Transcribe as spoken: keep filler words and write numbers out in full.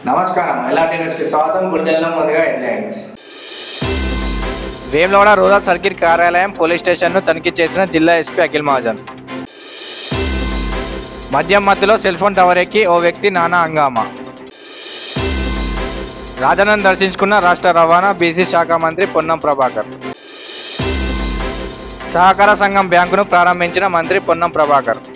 నమస్కారం LRT news కి స్వాగతం. బులెటిన్లో ముందుగా హెడ్లైన్స్. వేములవాడ రూరల్ సర్కిల్ కార్యాలయం పోలీస్ స్టేషన్ను తనిఖీ చేసిన జిల్లా ఎస్పీ అఖిల్ మహాజన్. మద్యం మధ్యలో సెల్ ఫోన్ టవర్ ఎక్కి ఓ వ్యక్తి నానా హంగామా. రాజన్నను దర్శించుకున్న రాష్ట్ర రవాణా బీసీ శాఖ మంత్రి పొన్నం ప్రభాకర్. సహకార సంఘం బ్యాంకును ప్రారంభించిన మంత్రి పొన్నం ప్రభాకర్.